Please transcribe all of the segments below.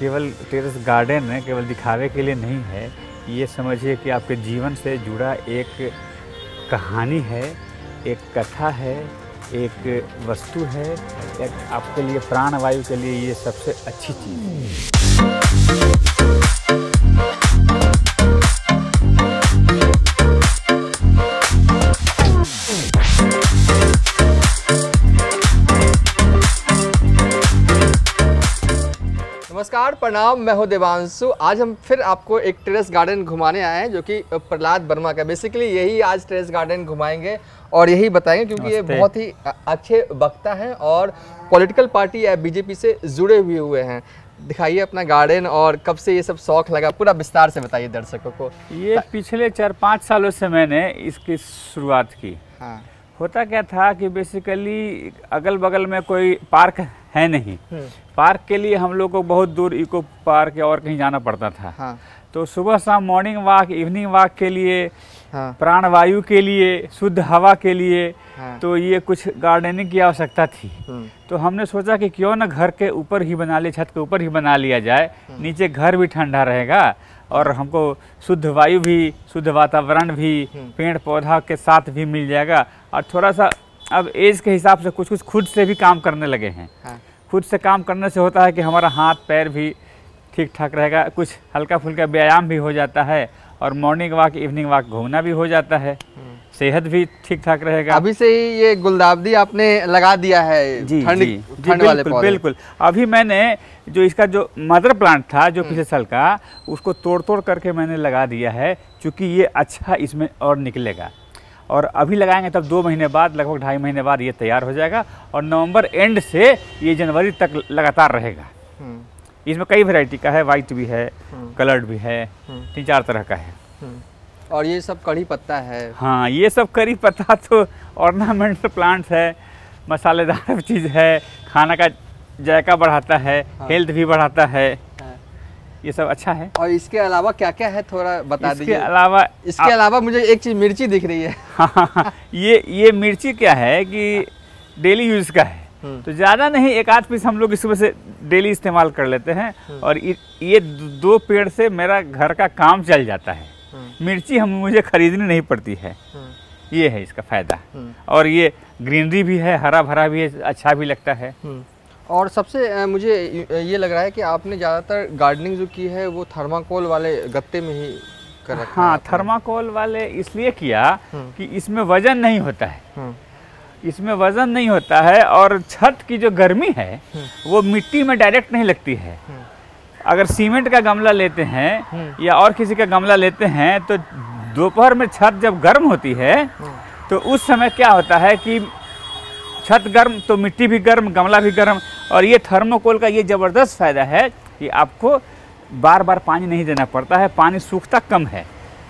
केवल terrace garden केवल दिखावे के लिए नहीं है, ये समझिए कि आपके जीवन से जुड़ा एक कहानी है, एक कथा है, एक वस्तु है, एक आपके लिए प्राणवायु के लिए ये सबसे अच्छी चीज़ है। नमस्कार, प्रणाम। मैं हूं देवांशु। आज हम फिर आपको एक टेरेस गार्डन घुमाने आए हैं जो कि प्रहलाद वर्मा का। बेसिकली यही आज टेरेस गार्डन घुमाएंगे और यही बताएंगे क्योंकि ये बहुत ही अच्छे वक्ता हैं और पॉलिटिकल पार्टी या बीजेपी से जुड़े हुए हैं। दिखाइए अपना गार्डन और कब से ये सब शौक लगा, पूरा विस्तार से बताइए दर्शकों को। ये पिछले 4-5 सालों से मैंने इसकी शुरुआत की। हाँ। होता क्या था कि बेसिकली अगल बगल में कोई पार्क है नहीं। पार्क के लिए हम लोग को बहुत दूर इको पार्क या और कहीं जाना पड़ता था। हाँ। तो सुबह शाम मॉर्निंग वॉक, इवनिंग वॉक के लिए, हाँ। प्राणवायु के लिए, शुद्ध हवा के लिए, हाँ। तो ये कुछ गार्डनिंग की आवश्यकता थी। तो हमने सोचा कि क्यों ना घर के ऊपर ही बना ले, छत के ऊपर ही बना लिया जाए, नीचे घर भी ठंडा रहेगा और हमको शुद्ध वायु भी, शुद्ध वातावरण भी, पेड़ पौधा के साथ भी मिल जाएगा। और थोड़ा सा अब एज के हिसाब से कुछ खुद से भी काम करने लगे हैं। हाँ। खुद से काम करने से होता है कि हमारा हाथ पैर भी ठीक ठाक रहेगा, कुछ हल्का फुल्का व्यायाम भी हो जाता है और मॉर्निंग वॉक, इवनिंग वॉक घूमना भी हो जाता है, सेहत भी ठीक ठाक रहेगा। अभी से ही ये गुलदावदी आपने लगा दिया है ठंड वाले पौधे। बिल्कुल। अभी मैंने जो इसका जो मदर प्लांट था जो पिछले साल का, उसको तोड़ करके मैंने लगा दिया है, क्योंकि ये अच्छा इसमें और निकलेगा। और अभी लगाएंगे तब 2 महीने बाद, लगभग 2.5 महीने बाद ये तैयार हो जाएगा और नवंबर एंड से ये जनवरी तक लगातार रहेगा। इसमें कई वैरायटी का है, वाइट भी है, कलर्ड भी है, 3-4 तरह का है। और ये सब कड़ी पत्ता है। हाँ, ये सब करी पत्ता तो ऑर्नामेंटल प्लांट्स है, मसालेदार चीज़ है, खाना का जायका बढ़ाता है। हाँ। हेल्थ भी बढ़ाता है। हाँ। ये सब अच्छा है। और इसके अलावा क्या क्या है थोड़ा बता दीजिए। इसके अलावा मुझे एक चीज़ मिर्ची दिख रही है। हाँ, ये मिर्ची क्या है कि डेली यूज़ का है, तो ज़्यादा नहीं, 1-8 पीस हम लोग इसमें से डेली इस्तेमाल कर लेते हैं और ये 2 पेड़ से मेरा घर का काम चल जाता है। मिर्ची मुझे खरीदनी नहीं पड़ती है। ये है इसका फायदा। और ये ग्रीनरी भी है, हरा भरा भी है, अच्छा भी लगता है। और सबसे मुझे ये लग रहा है कि आपने ज़्यादातर गार्डनिंग जो की है वो थर्माकोल वाले गत्ते में ही कर रखा है। हाँ, थर्माकोल वाले इसलिए किया कि इसमें वजन नहीं होता है। इसमें वजन नहीं होता है और छत की जो गर्मी है वो मिट्टी में डायरेक्ट नहीं लगती है। अगर सीमेंट का गमला लेते हैं या और किसी का गमला लेते हैं तो दोपहर में छत जब गर्म होती है तो उस समय क्या होता है कि छत गर्म तो मिट्टी भी गर्म, गमला भी गर्म। और ये थर्मोकोल का ये ज़बरदस्त फ़ायदा है कि आपको बार बार पानी नहीं देना पड़ता है, पानी सूखता कम है।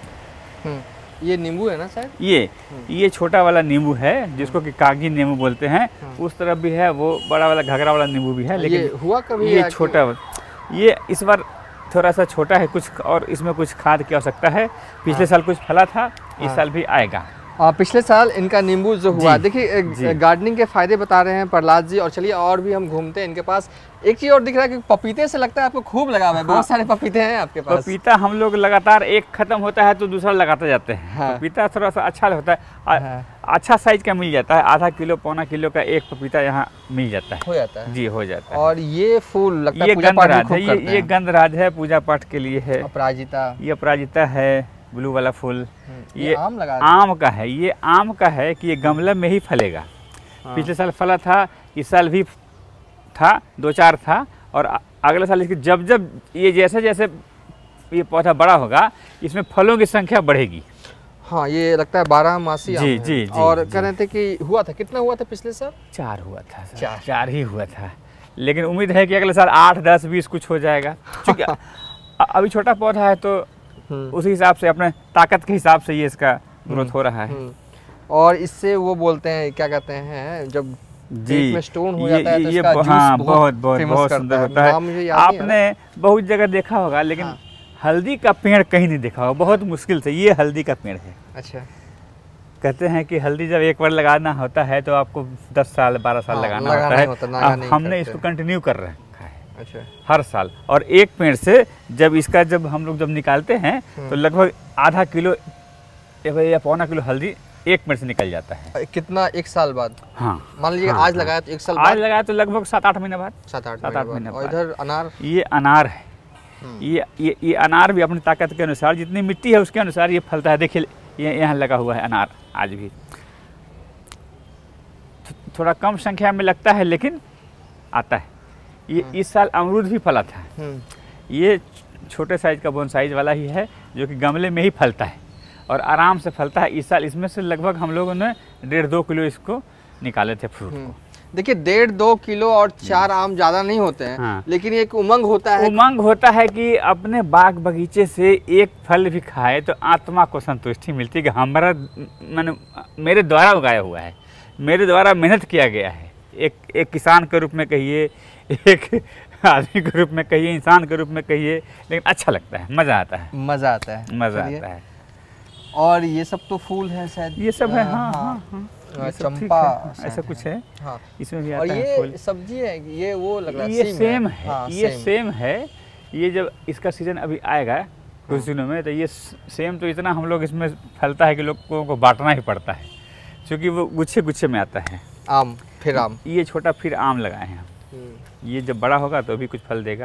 ये नींबू है ना सर? ये छोटा वाला नींबू है जिसको कि कागजी नींबू बोलते हैं। उस तरफ भी है, वो बड़ा वाला घघरा वाला नींबू भी है, लेकिन ये हुआ कभी? ये छोटा, ये इस बार थोड़ा सा छोटा है कुछ, और इसमें कुछ खाद की आवश्यकता है। पिछले साल कुछ फला था, इस साल भी आएगा। पिछले साल इनका नींबू जो हुआ, देखिए गार्डनिंग के फायदे बता रहे हैं प्रहलाद जी। और चलिए और भी हम घूमते हैं इनके पास। एक चीज और दिख रहा है कि पपीते से लगता है आपको खूब लगाव है। बहुत सारे पपीते हैं आपके पास। पपीता हम लोग लगातार, एक खत्म होता है तो दूसरा लगाते जाते हैं। हाँ। पपीता थोड़ा सा अच्छा होता है। अच्छा साइज का मिल जाता है, आधा किलो पौना किलो का एक पपीता यहाँ मिल जाता है। हो जाता है जी, हो जाता है। और ये फूल लगता है ये गंधराज है, पूजा पाठ के लिए है। अपराजिता, ये अपराजिता है, ब्लू वाला फूल। ये आम का है। ये आम का है कि ये गमले में ही फलेगा। पिछले साल फला था, इस साल भी था, 2-4 था। और अगले साल इसकी जब ये जैसे जैसे ये पौधा बड़ा होगा इसमें फलों की संख्या बढ़ेगी। हाँ, ये लगता है 12मासी आम है। जी। और कह रहे थे कि हुआ था, कितना हुआ था पिछले साल? 4 हुआ था। 4 ही हुआ था, लेकिन उम्मीद है कि अगले साल 8, 10, 20 कुछ हो जाएगा। क्योंकि अभी छोटा पौधा है तो उसी हिसाब से, अपने ताकत के हिसाब से ये इसका ग्रोथ हो रहा है। और इससे वो बोलते हैं, क्या कहते हैं, जब पेट में स्टोन हो जाता है तो इसका जूस बहुत सुंदर होता है। आपने बहुत जगह देखा होगा, लेकिन हल्दी का पेड़ कहीं नहीं देखा होगा, बहुत मुश्किल से। ये हल्दी का पेड़ है। अच्छा। कहते हैं कि हल्दी जब एक बार लगाना होता है तो आपको 10 साल 12 साल लगाना होता है। हमने इसको कंटिन्यू कर रखा है। अच्छा, हर साल। और एक पेड़ से जब हम लोग निकालते हैं तो लगभग आधा किलो या पौना किलो हल्दी एक पेड़ से निकल जाता है। कितना, 1 साल बाद? हाँ, मान लीजिए आज लगाया तो 1 साल आज बाद, लगाया तो लगभग 7-8 महीने बाद। 7-8 महीने और बाद। इधर अनार, ये अनार है। ये अनार भी अपनी ताकत के अनुसार, जितनी मिट्टी है उसके अनुसार ये फलता है। देखिए ये यहाँ लगा हुआ है अनार आज भी। थोड़ा कम संख्या में लगता है लेकिन आता है। ये इस साल अमरूद भी फला था। ये छोटे साइज का बोनसाइज वाला ही है जो कि गमले में ही फलता है और आराम से फलता है। इस साल इसमें से लगभग हम लोगों ने 1.5-2 किलो इसको निकाले थे फ्रूट को। देखिए 1.5-2 किलो और 4 आम ज़्यादा नहीं होते हैं। हाँ। लेकिन एक उमंग होता है, कि अपने बाग बगीचे से एक फल भी खाए तो आत्मा को संतुष्टि मिलती है कि हमारा मेरे द्वारा उगाया हुआ है, मेरे द्वारा मेहनत किया गया है। एक किसान के रूप में कहिए, एक आदमी के रूप में कहिए, इंसान के रूप में कहिए, लेकिन अच्छा लगता है, मज़ा आता है। मज़ा आता है। और ये सब तो फूल है शायद, ये सब है। हाँ। चंपा ऐसा कुछ है। हाँ। इसमें भी आता है फूल। ये सब्जी है, ये वो लग रहा है, ये सेम है। हाँ, ये सेम है। ये जब इसका सीजन अभी आएगा कुछ दिनों में तो ये सेम तो इतना हम लोग इसमें फलता है कि लोगों को बांटना ही पड़ता है, क्योंकि वो गुच्छे में आता है। आम, फिर आम, ये छोटा फिर आम लगाए हैं हम। ये जब बड़ा होगा तो भी कुछ फल देगा।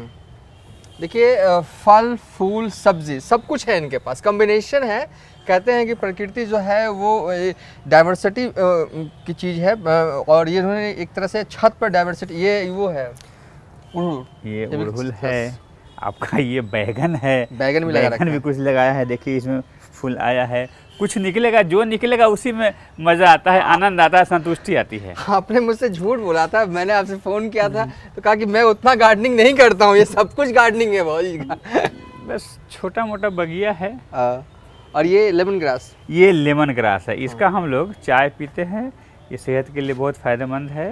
देखिए फल, फूल, सब्जी सब कुछ है इनके पास, कॉम्बिनेशन है। कहते हैं कि प्रकृति जो है वो डाइवर्सिटी की चीज़ है और ये उन्होंने एक तरह से छत पर डाइवर्सिटी, ये वो है उड़हुल, ये उड़हुल है आपका। ये बैगन है, बैगन भी कुछ लगाया है। देखिए इसमें फूल आया है, कुछ निकलेगा, जो निकलेगा उसी में मज़ा आता है, आनंद आता है, संतुष्टि आती है। आपने मुझसे झूठ बोला था, मैंने आपसे फ़ोन किया था तो कहा कि मैं उतना गार्डनिंग नहीं करता हूँ, ये सब कुछ गार्डनिंग है बहुत। बस छोटा मोटा बगिया है। और ये लेमन ग्रास, ये लेमन ग्रास है। इसका हम लोग चाय पीते हैं, ये सेहत के लिए बहुत फ़ायदेमंद है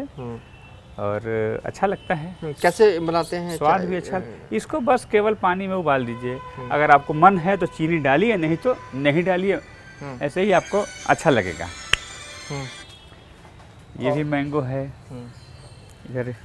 और अच्छा लगता है। कैसे बनाते हैं? स्वाद भी अच्छा। इसको बस केवल पानी में उबाल दीजिए, अगर आपको मन है तो चीनी डालिए, नहीं तो नहीं डालिए, ऐसे ही आपको अच्छा लगेगा। ये भी मैंगो है। इधर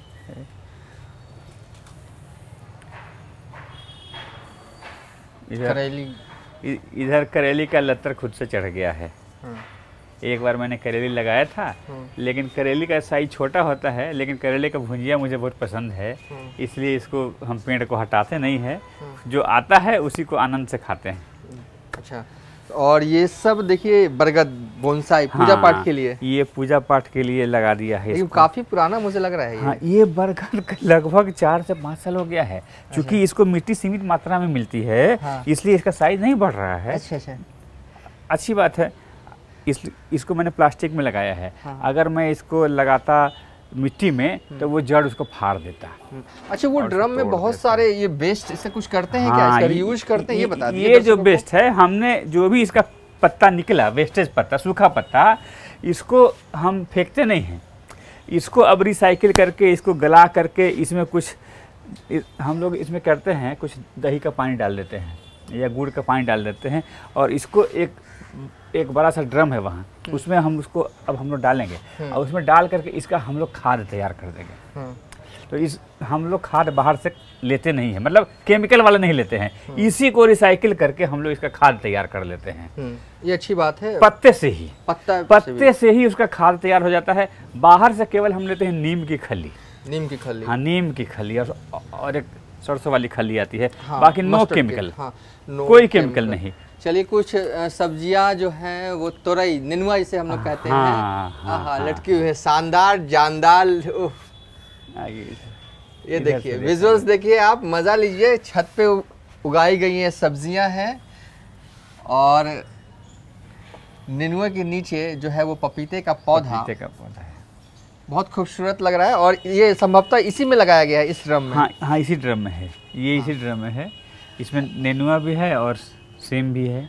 इधर करेली का लतर खुद से चढ़ गया है। एक बार मैंने करेली लगाया था, लेकिन करेली का साइज छोटा होता है, लेकिन करेले का भुंजिया मुझे बहुत पसंद है, इसलिए इसको हम पेड़ को हटाते नहीं है, जो आता है उसी को आनंद से खाते हैं। अच्छा, और ये सब देखिए बरगद बोनसाई पूजा पाठ के लिए, ये पूजा पाठ के लिए लगा दिया है। ये काफी पुराना मुझे लग रहा है। हाँ, ये बरगद लगभग 4 से 5 साल हो गया है। क्योंकि इसको मिट्टी सीमित मात्रा में मिलती है, इसलिए इसका साइज नहीं बढ़ रहा है। अच्छा, अच्छी बात है। इसको मैंने प्लास्टिक में लगाया है। अगर मैं इसको लगाता मिट्टी में तो वो जड़ उसको फाड़ देता। अच्छा, वो ड्रम में बहुत सारे ये वेस्ट इससे कुछ करते हैं क्या? इसका यूज करते हैं, ये बता दीजिए। ये जो वेस्ट है, हमने जो भी इसका पत्ता निकला, वेस्टेज पत्ता, सूखा पत्ता, इसको हम फेंकते नहीं हैं। इसको अब रिसाइकिल करके, इसको गला करके, इसमें कुछ हम लोग इसमें करते हैं, कुछ दही का पानी डाल देते हैं या गुड़ का पानी डाल देते हैं और इसको एक बड़ा सा ड्रम है वहाँ, उसमें हम उसको अब हम लोग डालेंगे और उसमें डाल करके इसका हम लोग खाद तैयार कर देंगे। तो हम लोग खाद बाहर से लेते नहीं है, मतलब केमिकल वाला नहीं लेते हैं, इसी को रिसाइकिल करके हम लोग इसका खाद तैयार कर लेते हैं। ये अच्छी बात है। पत्ते से ही उसका खाद तैयार हो जाता है। बाहर से केवल हम लेते हैं नीम की खली। हाँ, नीम की खली और एक सरसों वाली खली आती है। बाकी नो केमिकल, कोई केमिकल नहीं। चलिए, कुछ सब्जियां जो हैं वो तोरई, नेनुआ जिसे हम लोग कहते हैं, लटकी हुई है, शानदार, जानदार। ये देखिए विजुअल्स, देखिए आप, मज़ा लीजिए। छत पे उगाई गई हैं सब्जियां हैं और नेनुआ के नीचे जो है वो पपीते का पौधा है। बहुत खूबसूरत लग रहा है और ये संभवतः इसी में लगाया गया है, इस ड्रम में। हाँ, इसी ड्रम में है। ये इसी ड्रम में है। इसमें नेनुआ भी है और सेम भी है।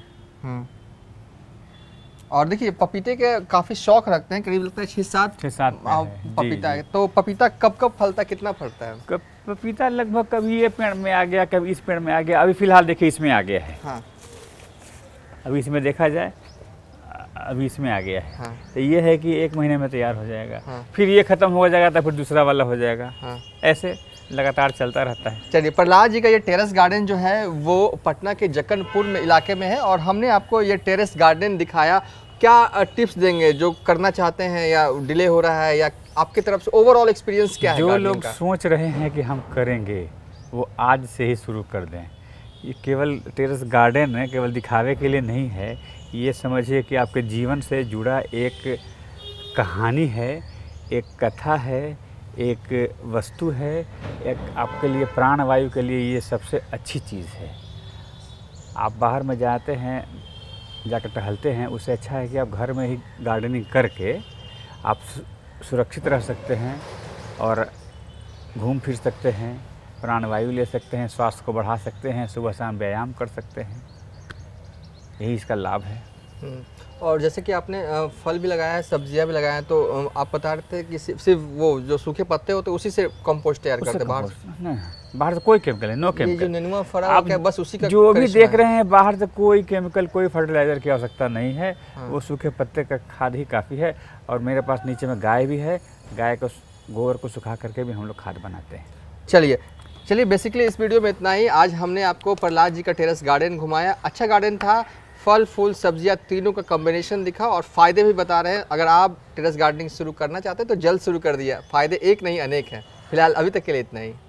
और देखिए पपीते के काफी शौक रखते हैं, करीब लगता है 6-7 पपीता है। तो पपीता कब कब फलता है, कितना फलता है? पपीता लगभग कभी ये पेड़ में आ गया, कभी इस पेड़ में आ गया। अभी फिलहाल देखिए इसमें आ गया है। अभी इसमें देखा जाए, अभी इसमें आ गया है। तो ये है कि 1 महीने में तैयार हो जाएगा। फिर ये खत्म हो जाएगा तो फिर दूसरा वाला हो जाएगा। ऐसे लगातार चलता रहता है। चलिए, प्रहलाद जी का ये टेरेस गार्डन जो है वो पटना के जक्कनपुर में इलाके में है और हमने आपको ये टेरेस गार्डन दिखाया। क्या टिप्स देंगे जो करना चाहते हैं या डिले हो रहा है, या आपकी तरफ से ओवरऑल एक्सपीरियंस क्या है? जो लोग सोच रहे हैं कि हम करेंगे वो आज से ही शुरू कर दें। ये केवल टेरेस गार्डन है, केवल दिखावे के लिए नहीं है। ये समझिए कि आपके जीवन से जुड़ा एक कहानी है, एक कथा है, एक वस्तु है, एक आपके लिए प्राणवायु के लिए ये सबसे अच्छी चीज़ है। आप बाहर में जाते हैं, जाकर टहलते हैं, उससे अच्छा है कि आप घर में ही गार्डनिंग करके आप सुरक्षित रह सकते हैं और घूम फिर सकते हैं, प्राणवायु ले सकते हैं, स्वास्थ्य को बढ़ा सकते हैं, सुबह शाम व्यायाम कर सकते हैं। यही इसका लाभ है। और जैसे कि आपने फल भी लगाया है, सब्जियां भी लगाया हैं, तो आप बता रहे थे कि सिर्फ वो जो सूखे पत्ते होते हैं उसी से कंपोस्ट तैयार करते हैं? बाहर से कोई केमिकल है, नो केमिकल। जो नेनुआ फरा क्या बस उसी का जो भी देख रहे हैं बाहर से कोई केमिकल, कोई फर्टिलाइजर की आवश्यकता नहीं है। वो सूखे पत्ते का खाद ही काफ़ी है। और मेरे पास नीचे में गाय भी है, गाय को गोबर को सुखा करके भी हम लोग खाद बनाते हैं। चलिए बेसिकली इस वीडियो में इतना ही। आज हमने आपको प्रहलाद जी का टेरेस गार्डन घुमाया। अच्छा गार्डन था, फल फूल सब्जियां तीनों का कॉम्बिनेशन दिखा और फ़ायदे भी बता रहे हैं। अगर आप टेरेस गार्डनिंग शुरू करना चाहते हैं तो जल्द शुरू कर दिया। फ़ायदे एक नहीं अनेक हैं। फिलहाल अभी तक के लिए इतना ही।